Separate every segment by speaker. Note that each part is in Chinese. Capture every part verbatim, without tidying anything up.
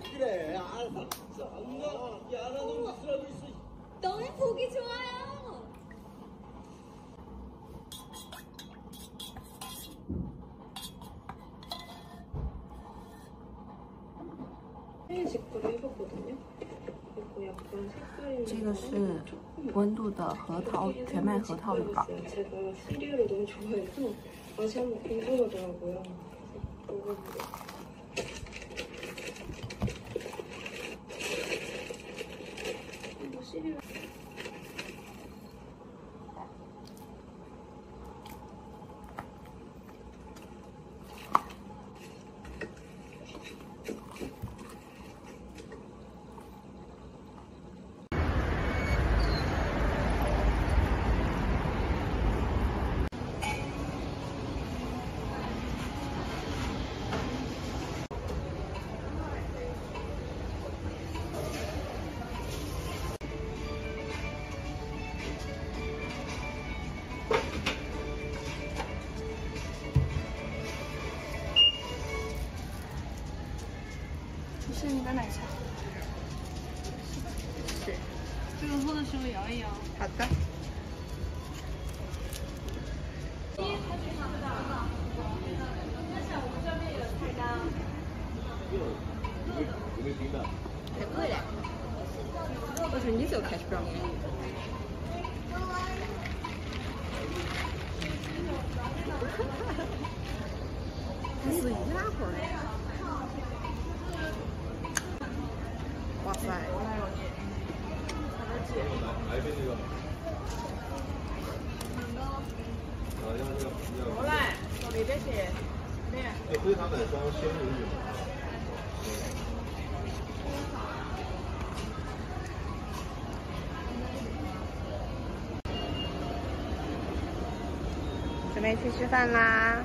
Speaker 1: 그래 알았어. 짱나 야나 너 미스라고 있어.
Speaker 2: 너무 보기 좋아요.
Speaker 3: 색깔을 해봤거든요. 그리고 약간 색깔이
Speaker 4: 这个是温度的核桃全麦核桃乳酪。
Speaker 3: 제가 시리얼을 너무 좋아해서 맛이 한번 궁금하더라고요. 먹어보고. 이거 시리얼.
Speaker 5: 是你的奶茶。是。这个喝的时候摇一摇。
Speaker 4: 好的。太贵了。我说你这个开始不让便宜。这是一大块的。 哇塞！
Speaker 6: 过来，往那边去。来。哎，灰糖奶霜鲜乳饮。
Speaker 4: 准备去吃饭啦！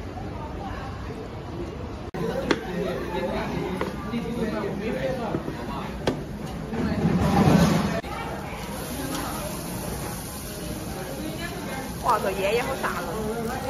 Speaker 4: 哇，这烟也好大了。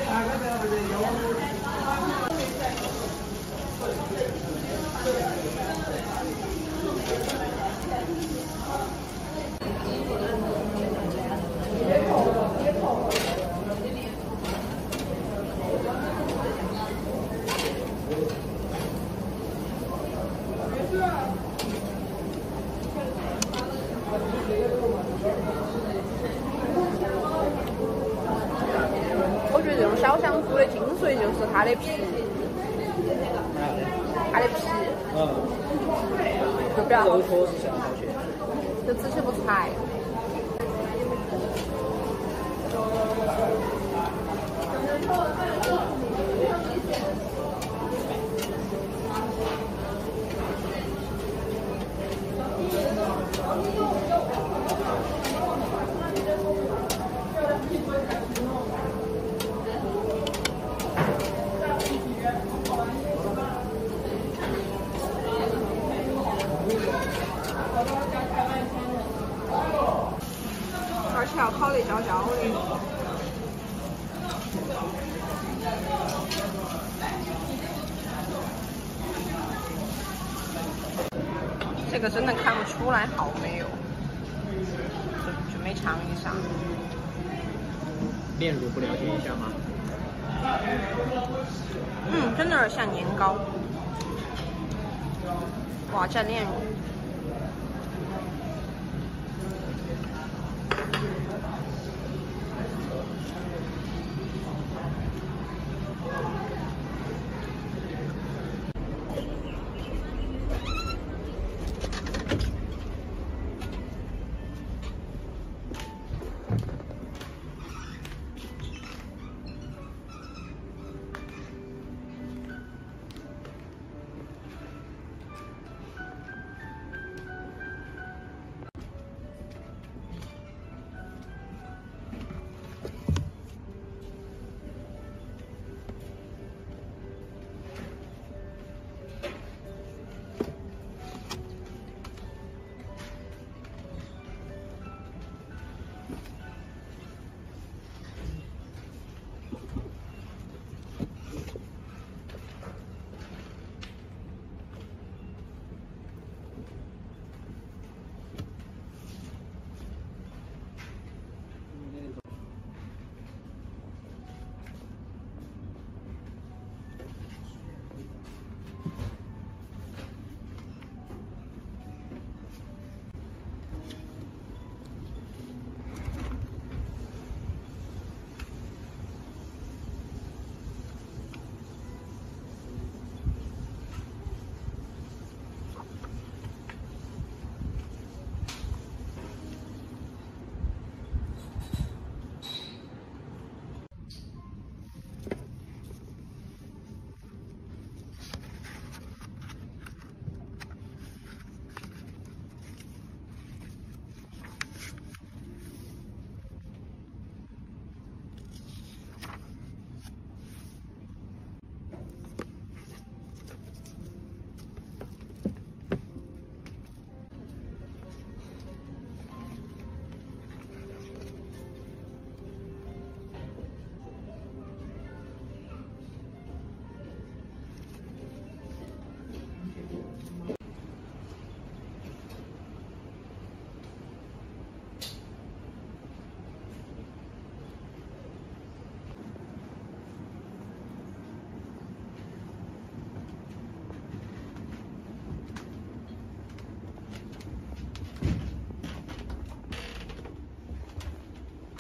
Speaker 4: 我觉得这种小香菇的精髓就是它的皮，它的皮，
Speaker 1: 嗯，
Speaker 4: 就比较好吃，
Speaker 1: 这个确实香好些。
Speaker 4: 就吃起不柴。而且要烤得焦焦的。这个真的看不出来好没有，就准备尝一下。
Speaker 1: 炼乳不了解一下吗？
Speaker 4: 嗯，真的有点像年糕。哇，蘸炼乳。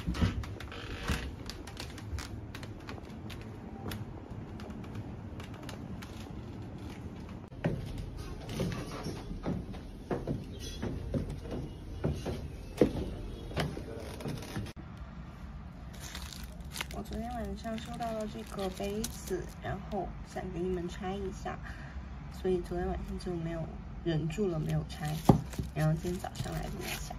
Speaker 4: 我昨天晚上收到了这个杯子，然后想给你们拆一下，所以昨天晚上就没有忍住了，没有拆。然后今天早上来录一下，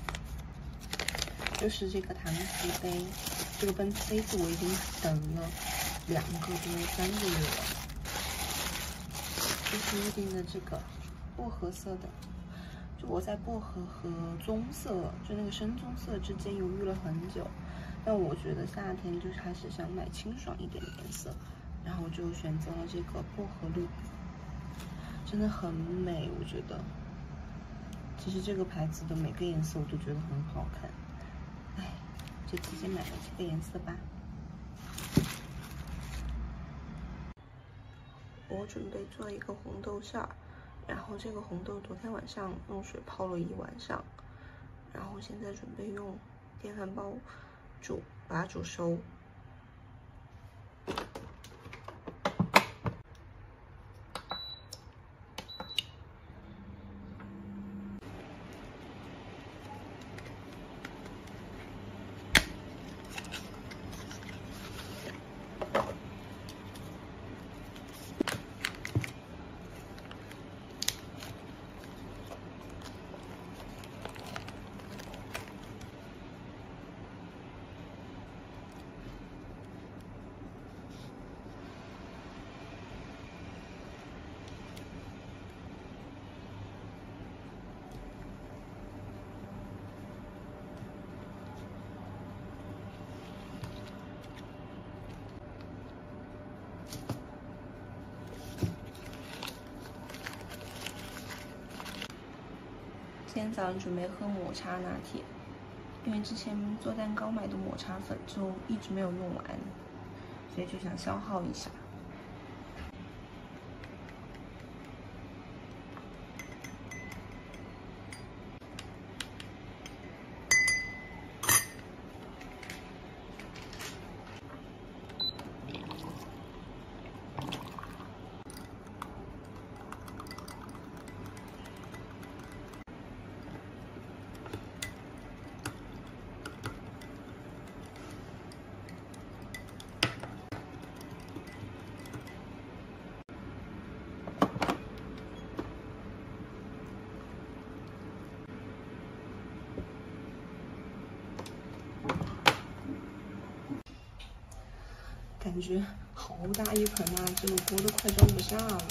Speaker 4: 就是这个唐吉杯，这个杯杯子我已经等了两个多三个月了。就是预定的这个薄荷色的，就我在薄荷和棕色，就那个深棕色之间犹豫了很久。但我觉得夏天就是还是想买清爽一点的颜色，然后就选择了这个薄荷绿，真的很美，我觉得。其实这个牌子的每个颜色我都觉得很好看，哎，就直接买了这个颜色吧。我准备做一个红豆馅儿，然后这个红豆昨天晚上用水泡了一晚上，然后现在准备用电饭煲煮，把它煮熟。今天早上准备喝抹茶拿铁，因为之前做蛋糕买的抹茶粉就一直没有用完，所以就想消耗一下。感觉好大一盆啊，这个锅都快装不下了。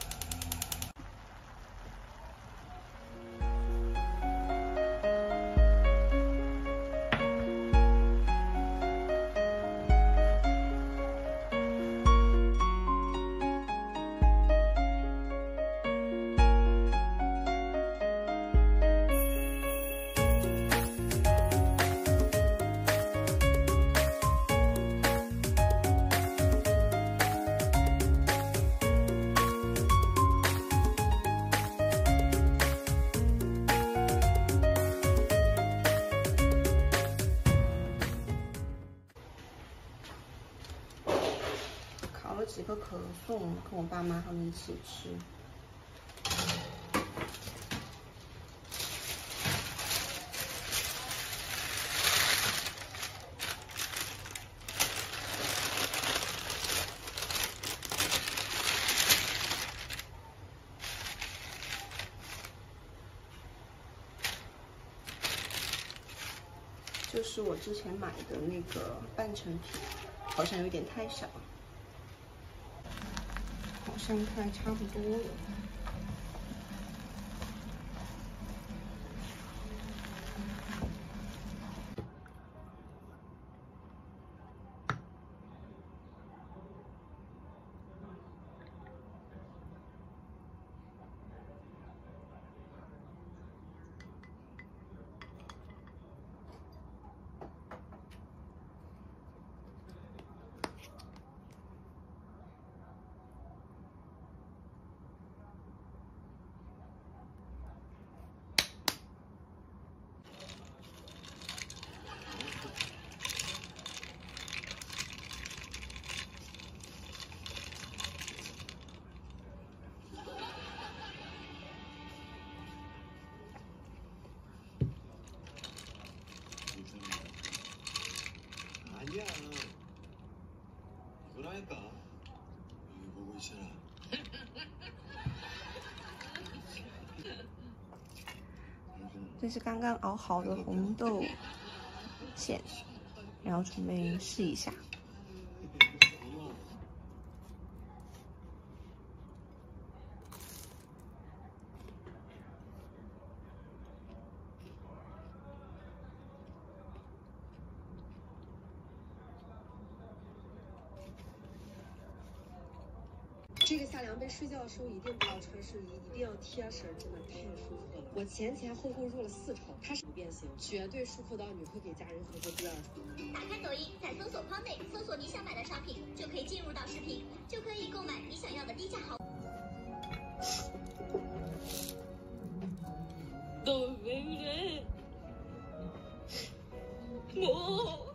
Speaker 4: 烤了几个可颂，跟我爸妈他们一起吃。就是我之前买的那个半成品，好像有点太小。好像快差不多了。
Speaker 7: 아니야. 이거라니까. 여기 보고 있잖아.
Speaker 4: 这是刚刚熬好的红豆馅，然后准备试一下。
Speaker 8: 这个夏凉被睡觉的时候一定不要穿睡衣，一定要贴身，真的太舒服了。我前前后后入了四朝，它是不变形，绝对舒服到你会给家人合作第二次。
Speaker 2: 打开抖音，在搜索框内搜索你想买的商品，就可以进入到视频，就可以购买你想要的低价好。
Speaker 1: 豆妹妹，我。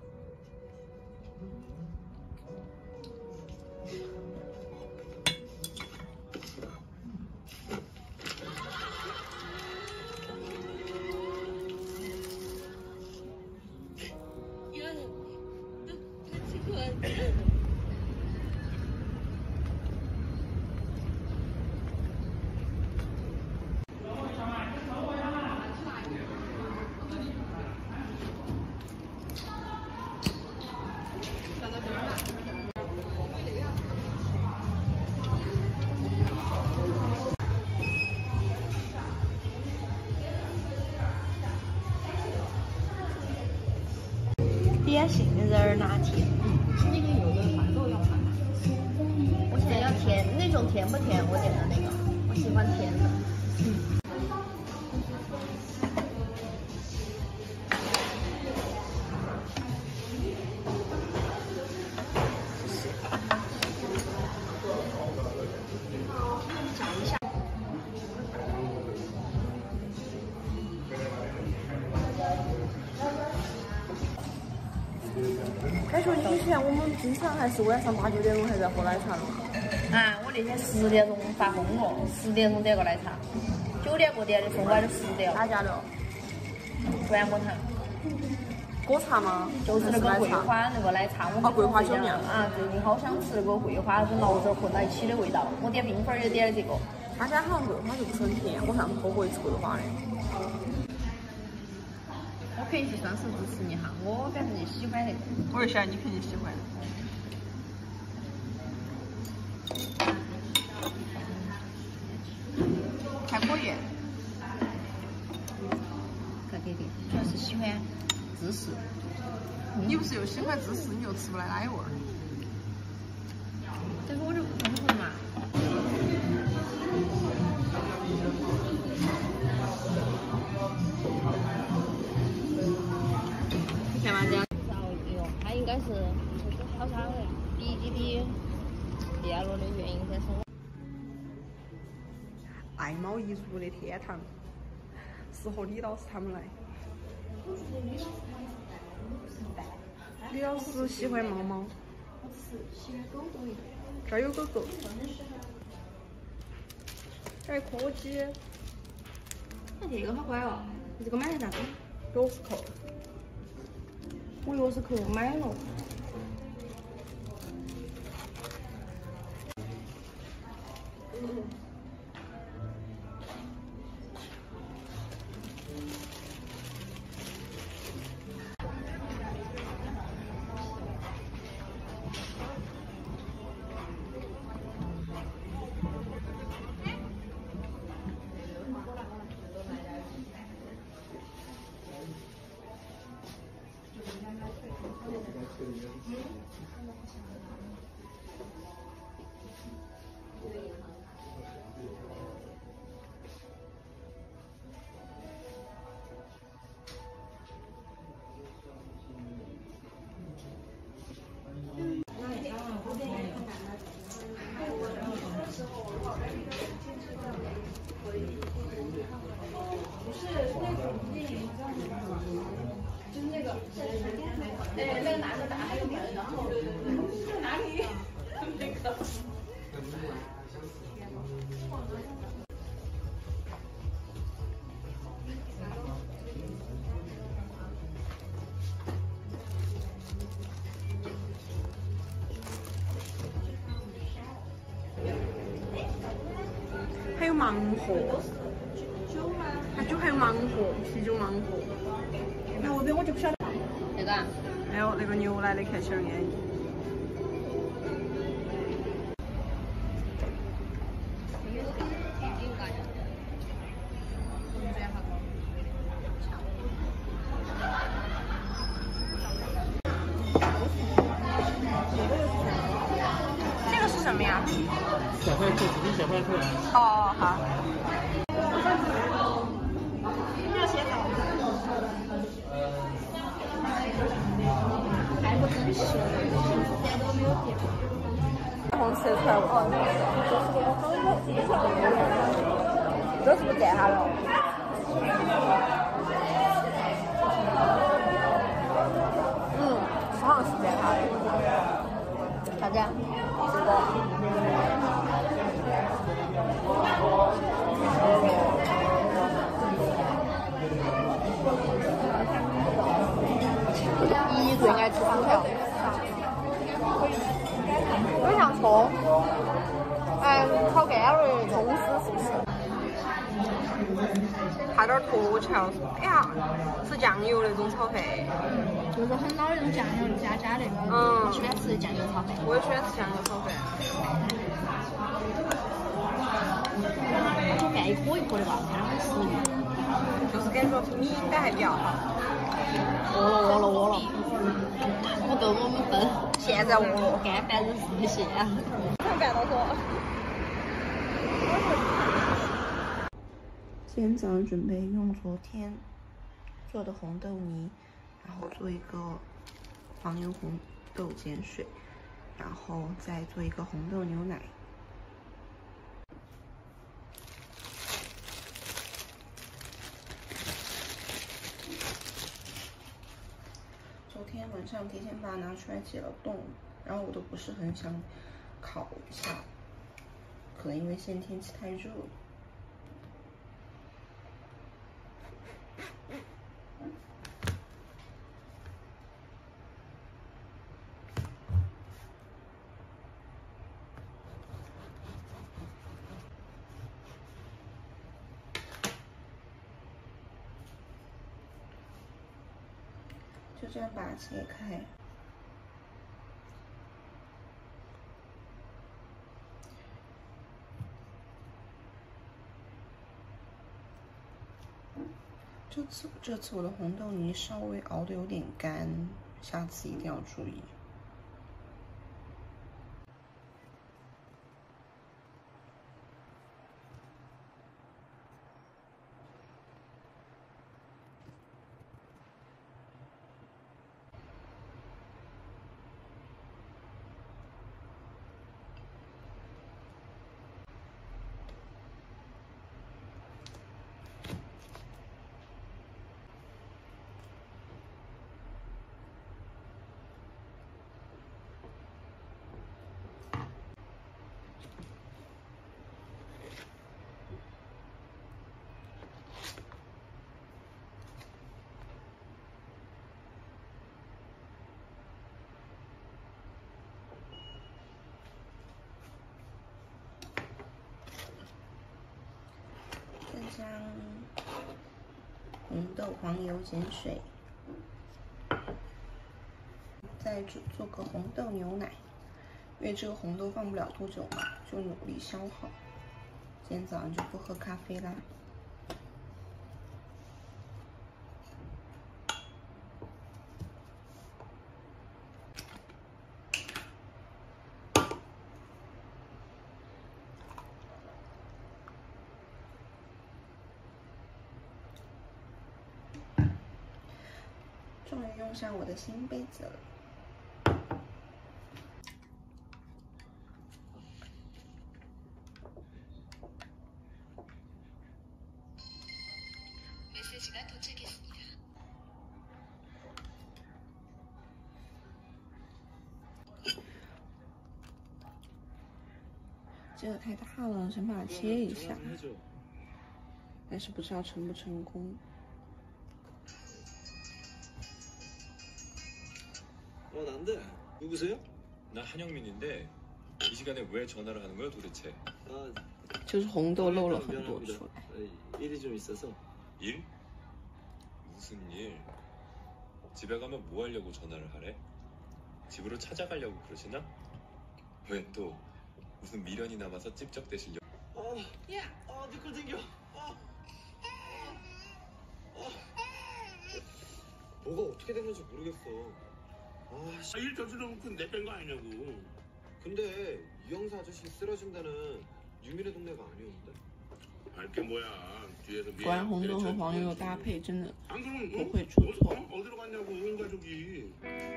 Speaker 4: 点杏仁拿铁。
Speaker 9: 那边有个白肉要买。我想要甜，那种甜不甜？我点的那个，我喜欢甜的。嗯。找一下。
Speaker 4: 感觉以前我们经常还是晚上八九点钟还在喝奶茶的嘛。
Speaker 9: 啊，我那天十点钟发疯了，十点钟点个奶茶，九点过点的分外都十点。
Speaker 4: 哪家的？
Speaker 9: 端木堂。
Speaker 4: 果茶吗？
Speaker 9: 就是那个桂花那个奶茶，我们
Speaker 4: 桂花酒酿
Speaker 9: 啊，最近好想吃那个桂花跟醪糟混在一起的味道。我点冰粉也点了这个。
Speaker 4: 他家好像桂花就不是很甜，我上次喝过一次桂花的。
Speaker 9: 我可以去双手支持你哈，我反正就喜欢那个。
Speaker 4: 我就晓得你肯定喜欢。还可以。
Speaker 9: 对对对，主要是喜欢芝士。
Speaker 4: 嗯、你不是又喜欢芝士，你又吃不来奶味儿。
Speaker 9: 但是我就不丰富嘛。
Speaker 4: 干嘛这样？
Speaker 9: 哟，他应该是好啥的，比基比电路的原因在是我。
Speaker 4: 爱猫艺术的天堂，适合李老师他们来。李老师喜欢猫猫。
Speaker 5: 我只是喜欢狗狗一点。
Speaker 4: 这儿有狗狗。这儿有柯基。
Speaker 9: 那这个好乖哦，你这个买的啥子？
Speaker 4: 螺丝扣。
Speaker 9: 我螺丝扣买了。
Speaker 5: 哎，那个男的打还有别的，然后在哪里？那个。
Speaker 4: 有盲盒，它酒还有盲盒，啤酒盲盒。那我边我就不晓得。
Speaker 9: 那个？
Speaker 4: 没有，那个牛奶的看起来安逸。这个是什么呀？
Speaker 6: 小坏兔，只是小坏兔。
Speaker 4: 哦，好。红吃出来我，这是不是盖它了？嗯，好像是盖它的。啥子？这个。一最爱吃方条。有像葱，哎，炒干儿葱丝是不是？差点脱桥，哎呀，是酱油那种炒饭。
Speaker 9: 就是很老的那种酱油加加那个，
Speaker 4: 嗯，
Speaker 9: 我喜欢吃酱油炒饭。
Speaker 4: 我也喜欢吃酱油炒饭。
Speaker 9: 这饭一颗一颗的吧，看着很实力。
Speaker 4: 就是感觉米感还比较好。
Speaker 9: 饿了饿了饿了，我够我们分。
Speaker 4: 现在饿了，
Speaker 9: 干饭人实现。
Speaker 4: 看饭到说。今天早上准备用昨天做的红豆泥，然后做一个黄油红豆碱水，然后再做一个红豆牛奶。昨天晚上提前把它拿出来解了冻，然后我都不是很想烤一下，可能因为现在天气太热。就这样把它切开，这次这次我的红豆泥稍微熬得有点干，下次一定要注意。加红豆黄油碱水，再做做个红豆牛奶，因为这个红豆放不了多久嘛，就努力消耗。今天早上就不喝咖啡啦。终于用上我的新杯子了。这个太大了，想把它切一下，但是不知道成不成功。
Speaker 7: 어, 난데. 누구세요?
Speaker 10: 나 한영민인데 이 시간에 왜 전화를 하는 거야 도대체?
Speaker 7: 아,
Speaker 4: 就是红豆漏了很多出来。
Speaker 1: 일이 좀 있어서.
Speaker 7: 일? 무슨 일? 집에 가면 뭐 하려고 전화를 하래? 집으로 찾아가려고 그러시나? 왜 또 무슨 미련이 남아서 찝적대시려?
Speaker 1: 어, 야, 어, 니꼴 생겨. 어. 어. 뭐가 어떻게 된 건지 모르겠어. 아, 씨.
Speaker 10: 일 저질러놓고 내뺀 거 아니냐고.
Speaker 1: 근데 이 형사 아저씨 쓰러진 데는 유민의 동네가 아니었는데?
Speaker 10: 알게 뭐야. 뒤에서
Speaker 4: 果然红豆和黄油的搭配真的
Speaker 10: 안 그러면
Speaker 4: 不会出错。
Speaker 10: 어디로 갔냐고 온 가족이.